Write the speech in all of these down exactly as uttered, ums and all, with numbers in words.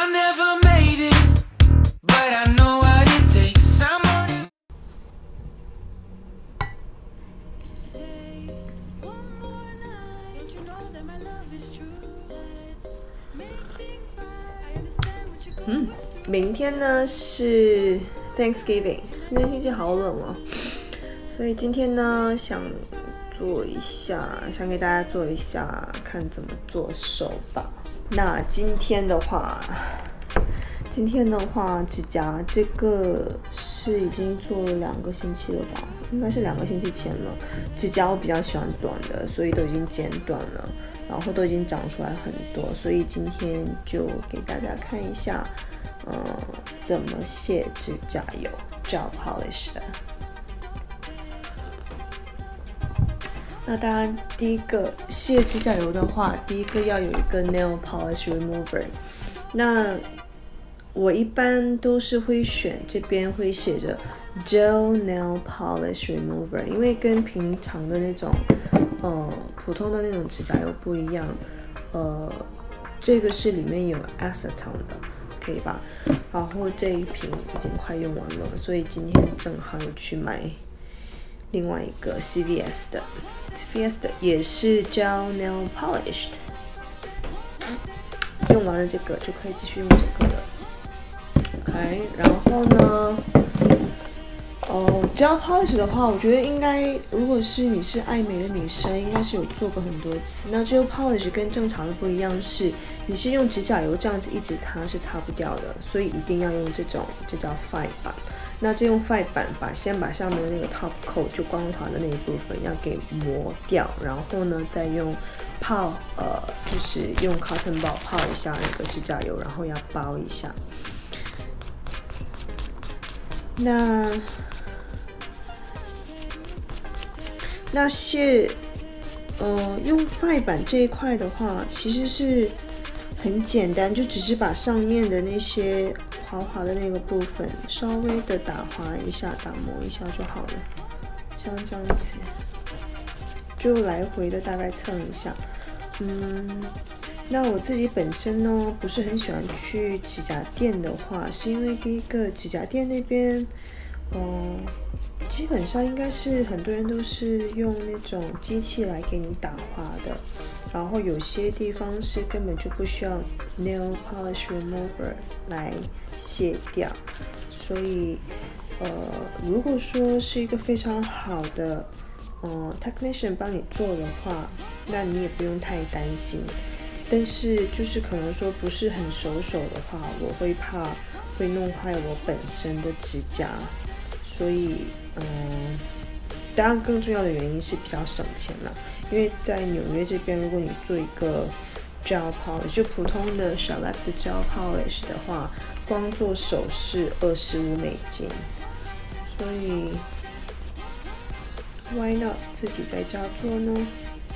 never made it, but I know what it takes. Someone. Stay one more night. Don't you know that my love is true? Let's make things right. I understand what you're going through. 嗯，明天呢是 Thanksgiving， 今天天气好冷哦，所以今天呢想做一下，想给大家做一下，看怎么做手吧。那今天的话，今天的话，指甲这个是已经做了两个星期了吧？应该是两个星期前了。指甲我比较喜欢短的，所以都已经剪短了，然后都已经长出来很多，所以今天就给大家看一下，嗯，怎么卸指甲油 gel polish 的。那当然，第一个卸指甲油的话，第一个要有一个 nail polish remover。那我一般都是会选这边会写着 gel nail polish remover， 因为跟平常的那种呃普通的那种指甲油不一样，呃，这个是里面有 acetone 的，可以吧？然后这一瓶已经快用完了，所以今天正好有去买另外一个 C V S 的 ，C V S 的也是 gel nail polished。用完了这个就可以继续用这个了。OK， 然后呢，哦 ，gel polish 的话，我觉得应该，如果是你是爱美的女生，应该是有做过很多次。那 gel polish 跟正常的不一样是，你是用指甲油这样子一直擦是擦不掉的，所以一定要用这种，这叫 fine 板。那这用 fine 板把先把上面的那个 top coat 就光滑的那一部分要给磨掉，然后呢再用泡呃就是用 cotton ball 泡一下那个指甲油，然后要包一下。那那卸呃用 fine 板这一块的话，其实是很简单，就只是把上面的那些滑滑的那个部分稍微的打滑一下，打磨一下就好了，像这样子，就来回的大概蹭一下。嗯，那我自己本身呢不是很喜欢去指甲店的话，是因为第一个指甲店那边，嗯、呃，基本上应该是很多人都是用那种机器来给你打滑的。然后有些地方是根本就不需要 nail polish remover 来卸掉，所以呃，如果说是一个非常好的呃 technician 帮你做的话，那你也不用太担心。但是就是可能说不是很熟手的话，我会怕会弄坏我本身的指甲，所以嗯、呃，当然更重要的原因是比较省钱了。因为在纽约这边，如果你做一个 gel polish， 就普通的 shellac 的 gel polish 的话，光做手是二十五美金，所以 why not 自己在家做呢？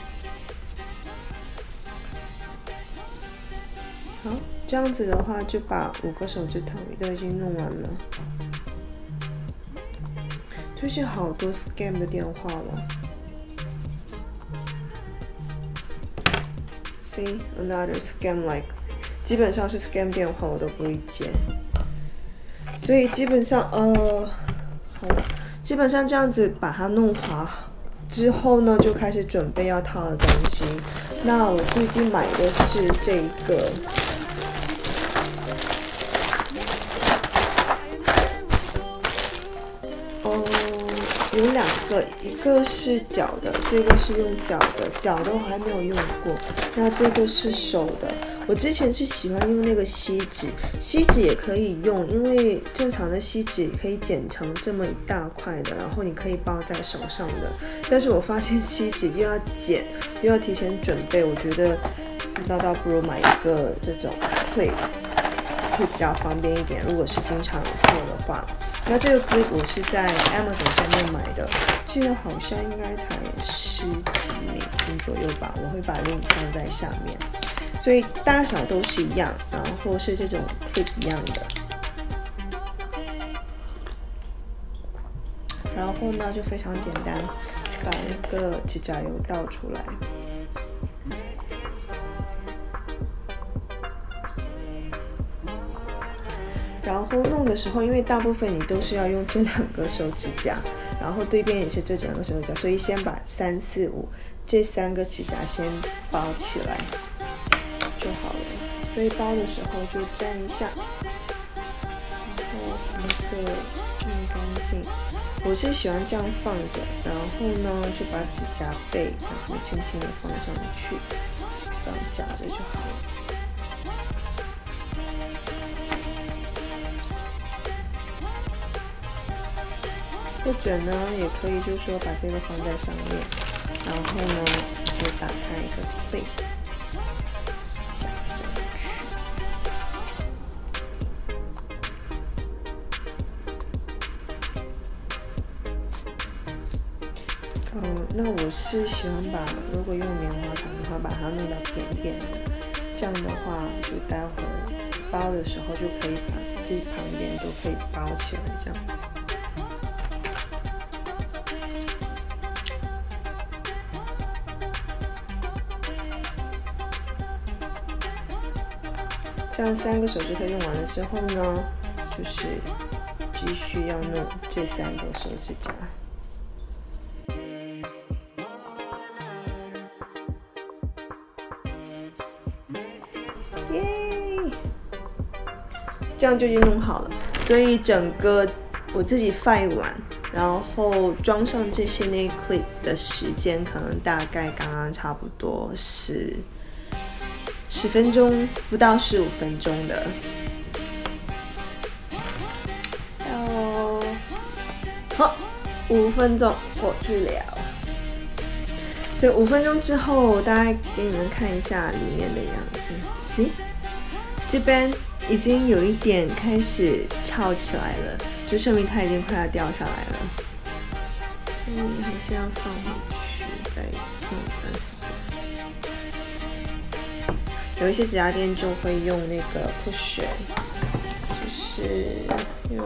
好，这样子的话，就把五个手指头都已经弄完了。最近好多 scam 的电话了。See another scam like， 基本上是 scam 电话我都不会接，所以基本上呃，好了，基本上这样子把它弄滑之后呢，就开始准备要套的东西。那我最近买的是这个。有两个，一个是脚的，这个是用脚的，脚的我还没有用过。那这个是手的，我之前是喜欢用那个锡纸，锡纸也可以用，因为正常的锡纸可以剪成这么一大块的，然后你可以包在手上的。但是我发现锡纸又要剪，又要提前准备，我觉得那倒不如买一个这种 clip， 会比较方便一点。如果是经常做的话。那这个 clip 我是在 Amazon 上面买的，记得好像应该才十几美金左右吧，我会把 link 放在下面。所以大小都是一样，然后是这种 clip 一样的。然后呢，就非常简单，把那个指甲油倒出来。 然后弄的时候，因为大部分你都是要用这两个手指甲，然后对边也是这两个手指甲，所以先把三四五这三个指甲先包起来就好了。所以包的时候就沾一下，然后把那个弄干净。我是喜欢这样放着，然后呢就把指甲背，然后轻轻的放上去，这样夹着就好了。或者呢，也可以就是说把这个放在上面，然后呢就打开一个背，夹上去。嗯，那我是喜欢把，如果用棉花糖的话，把它弄到扁扁的，这样的话就待会儿包的时候就可以把这旁边都可以包起来，这样子。这样三个手指头用完了之后呢，就是继续要弄这三个手指甲。耶！这样就已经弄好了。所以整个我自己放完，然后装上这些 nail clip 的时间，可能大概刚刚差不多是。十分钟不到十五分钟的，到好五分钟过去了。所以五分钟之后，大概给你们看一下里面的样子。咦，这边已经有一点开始翘起来了，就说明它已经快要掉下来了。所以还是要放回去，再用一段时间。有一些指甲店就会用那个 pusher， 就是用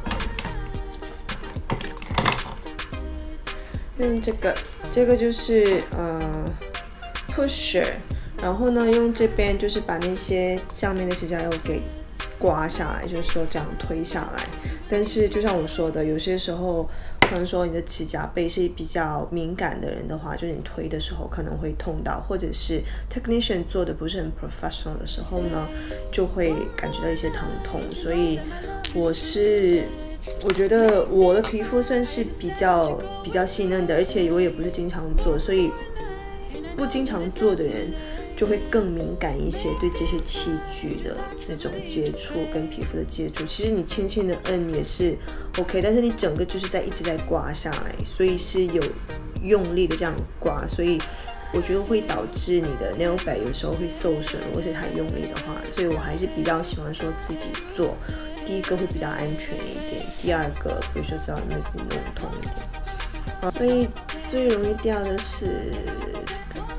用这个，这个就是呃 pusher， 然后呢用这边就是把那些上面的指甲油给刮下来，就是说这样推下来。但是就像我说的，有些时候可能说你的指甲背是比较敏感的人的话，就是你推的时候可能会痛到，或者是 technician 做的不是很 professional 的时候呢，就会感觉到一些疼痛。所以我是我觉得我的皮肤算是比较比较细嫩的，而且我也不是经常做，所以不经常做的人就会更敏感一些，对这些器具的那种接触跟皮肤的接触。其实你轻轻的摁也是 OK， 但是你整个就是在一直在刮下来，所以是有用力的这样刮，所以我觉得会导致你的 nail bed 有时候会受损，如果是太用力的话。所以我还是比较喜欢说自己做，第一个会比较安全一点，第二个比如说知道你自己弄痛一点。所以最容易掉的是这个。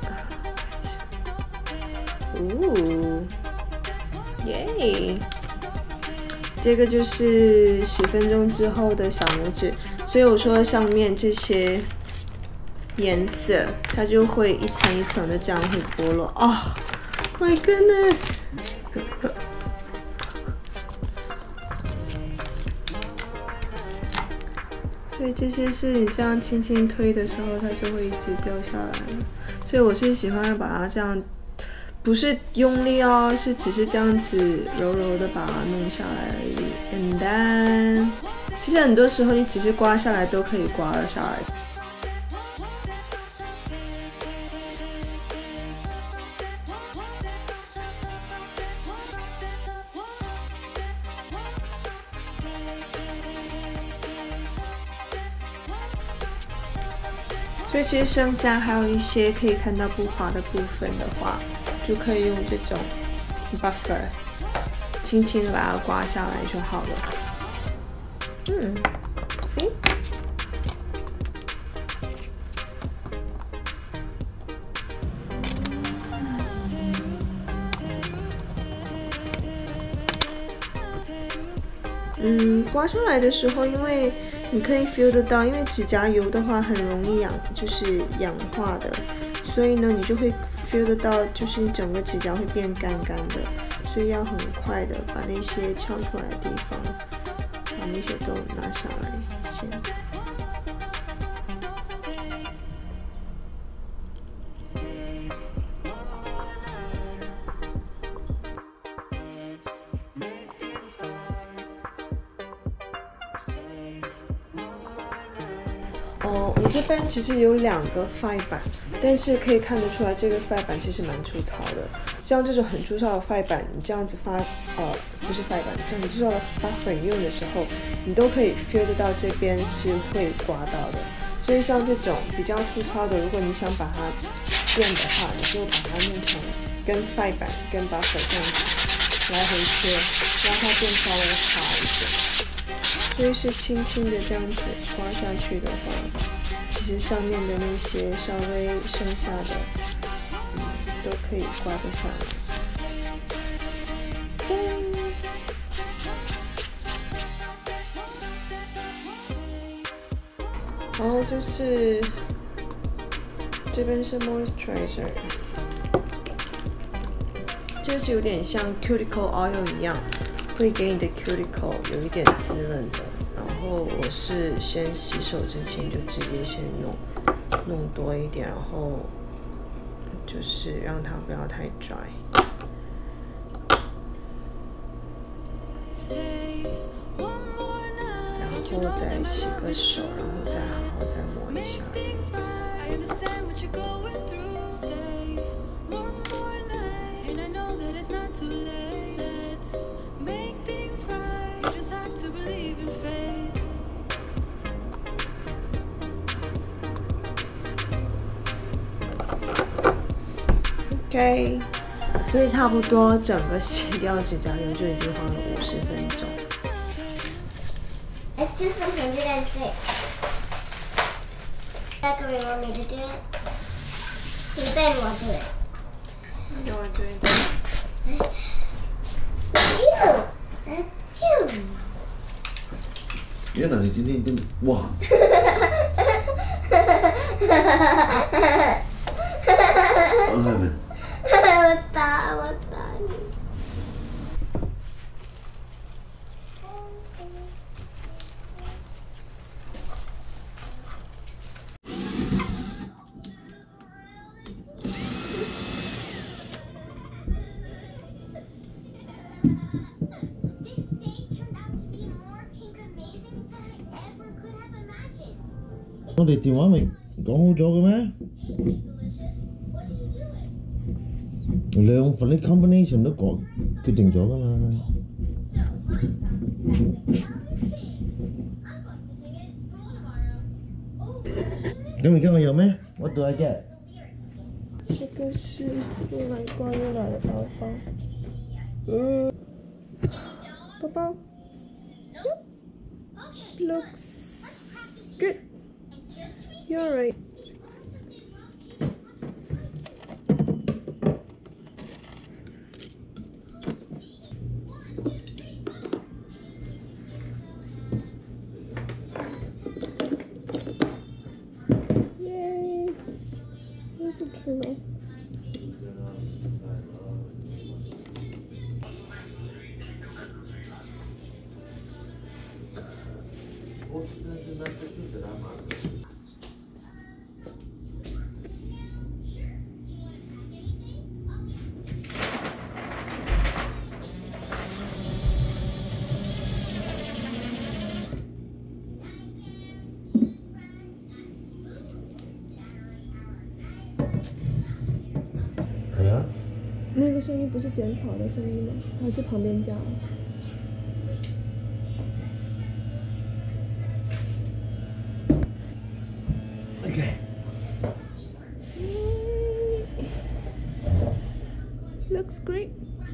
哦，耶！这个就是十分钟之后的小拇指，所以我说上面这些颜色，它就会一层一层的这样会剥落。哦、oh, ，My goodness！ 所以这些是你这样轻轻推的时候，它就会一直掉下来了。所以我是喜欢把它这样。不是用力哦，是只是这样子柔柔的把它弄下来而已。And then， 其实很多时候你只是刮下来都可以刮得下来。所以其实剩下还有一些可以看到不滑的部分的话，就可以用这种 buffer 轻轻的把它刮下来就好了。嗯 ，see？ 嗯，刮下来的时候，因为你可以 feel 得到，因为指甲油的话很容易氧，就是氧化的，所以呢，你就会 feel 得到，就是你整个指甲会变干干的。 所以要很快的把那些翘出来的地方，把那些都拿下来先。哦，我这边其实有两个ฝ้板，但是可以看得出来，这个ฝ้板其实蛮粗糙的。像这种很粗糙的ฝ้板，你这样子发，呃，不是ฝ้板，这样很粗糙的发粉用的时候，你都可以 feel 得到这边是会刮到的。所以像这种比较粗糙的，如果你想把它变的话，你就把它弄成跟ฝ้板、跟把粉这样子来回切，让它变稍微滑一点。所以是轻轻的这样子刮下去的话，其实上面的那些稍微剩下的，嗯，都可以刮得下来。然后就是这边是 moisturizer， 这是有点像 cuticle oil 一样。会给你的 cuticle 有一点滋润的，然后我是先洗手之前就直接先弄弄多一点，然后就是让它不要太 dry， 然后再洗个手，然后再好好再抹一下。OK， 所以差不多整个洗掉指甲油就已经花了五十分钟。 It's just one hundred six. That's what you want me to do it? You Ben will do it. You want to do it? Achoo! Achoo! 原来你今天跟哇！我还没。 我打，我打你。 我哋電話咪講好咗嘅咩？兩份啲 combination 都講決定咗㗎嘛。咁而家我有咩 ？What do I get？ 这个是用来挂优娜的包包，嗯，包包 ，looks good. You're right. Yay! Here's a trimmer. Yeah. 那个声音不是剪草的声音吗？还是旁边叫？ Okay. Looks great.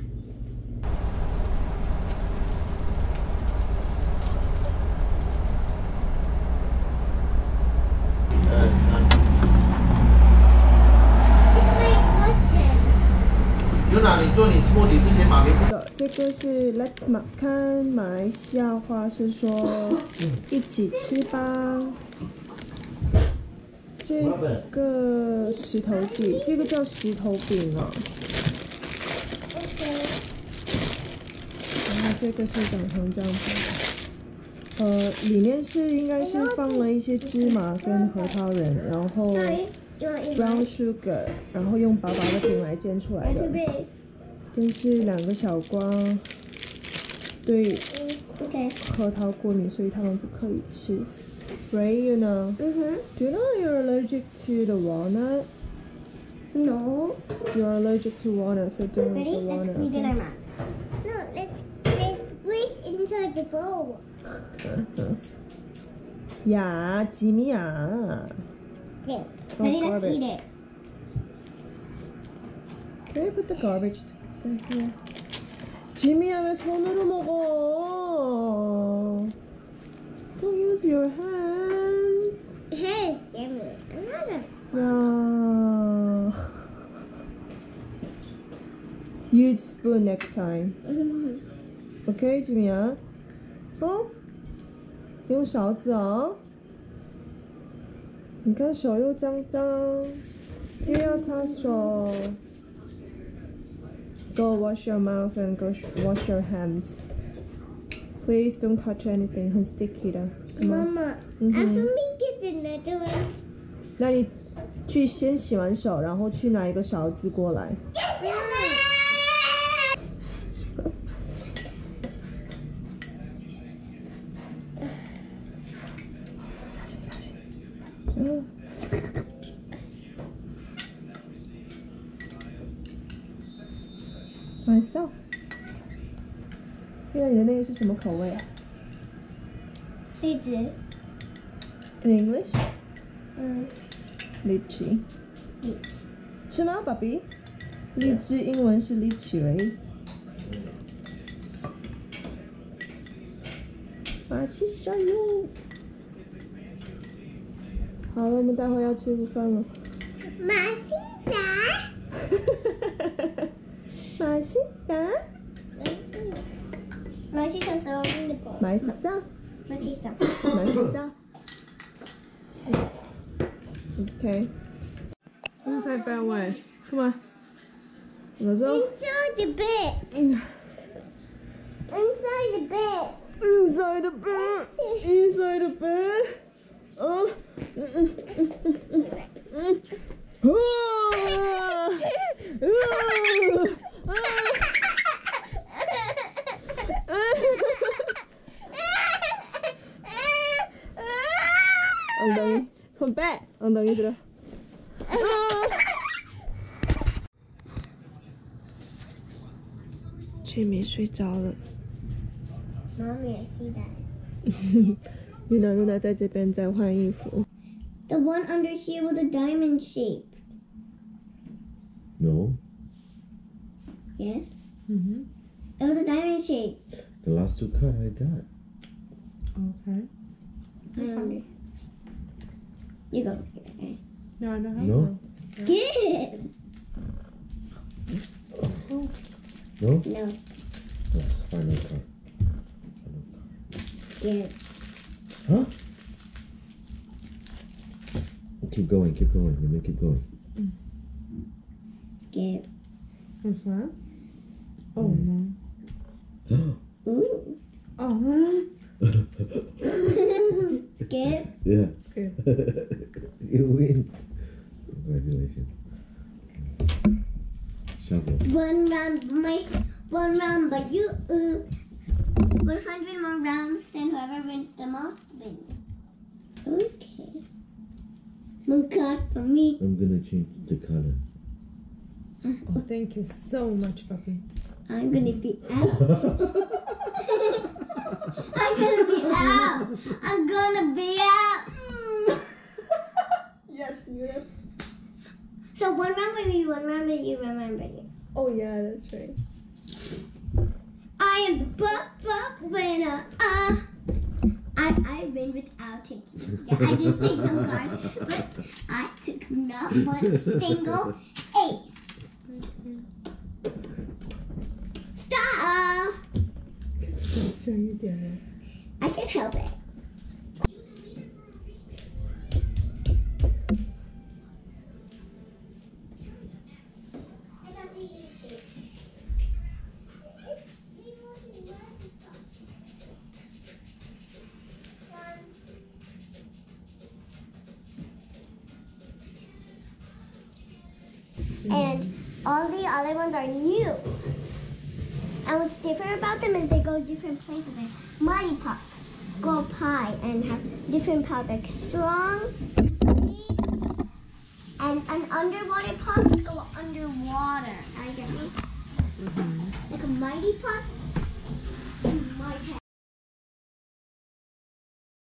Yuna， 你做你 smoothie 之前把名字。 这个是 Let's 马看马来西亚话是说一起吃吧。这个石头记，这个叫石头饼哦。 这个是长成这样子的，呃，里面是应该是放了一些芝麻跟核桃仁，然后 You want to eat brown mine? sugar， 然后用薄薄的饼来煎出来 Too 的。 big. 但是两个小瓜对 Okay. 核桃过敏，所以他们不可以吃。Ray, you know, Mm-hmm. do you know you're allergic to the walnut? No. You're allergic to walnut, so don't eat Ready? the Let's walnut. squeeze in our Okay? mouth. No, let's let's squeeze inside the bowl. 야, 지미야. Okay. Oh, Ready? Let's garbage. eat it. Can you put the garbage down here? 지미야, 왜 손으로 먹어? Don't use your hands. Hey, scare me. I'm not a. 야. Use spoon next time. OK, 吉米亚，哦，用勺子哦。你看手又脏脏，又要擦手。Go wash your mouth and go wash your hands. Please don't touch anything， 很 sticky 的。Come on. Mama, Mhm. after me get another one. 那你去先洗完手，然后去拿一个勺子过来。嗯。晚上。现在你的那个是什么口味啊荔枝。 ？In English? 嗯。 荔枝。是吗，爸比？荔枝英文是荔枝而已。马奇加油！好了，我们待会要吃午饭了。 马西达。 马西达。 马西达手拎的包。 马西达。 马西达。 马西达。Okay. Inside that way. Come on. Let's go. Inside the bed. Inside the bed. Inside the bed. Inside the bed. Oh. 엉덩이 손 빼. 엉덩이 들어. 지미 睡着了。 Mommy, I see that. 露娜露娜在这边在换衣服。 The one under here with a diamond shape. No, Yes. Mhm. It was a diamond shape. the last two cut I got. Okay. Um, you go. Okay. No, I don't have No? one. Good. No? No. That's final cut. Scared. Huh? Keep going, keep going. You make it going. Scared. Uh-huh. Oh no. Ooh. Oh. Scared. Yeah. It's good. You win. Congratulations. Shovel. One round, my one round, but you. Uh, one hundred more rounds, then whoever wins the most wins. Okay. One card for me. I'm gonna change the color. Oh, thank you so much, puppy. I'm gonna be out. I'm gonna be out. I'm gonna be out. Yes, you. So one round by me, one round by you, one round by you. Oh yeah, that's right. I am the buck buck winner. Uh, I I win without taking. Yeah, I did take some cards, but I took not one single ace. Stop! So you did it. I can't help it. I got the YouTube. and all the other ones are new. And what's different about them is they go different places. Like Mighty Pops go up high and have different pops, like strong, speed, and and underwater pops go underwater. I get me? Mhm. Like a Mighty Pops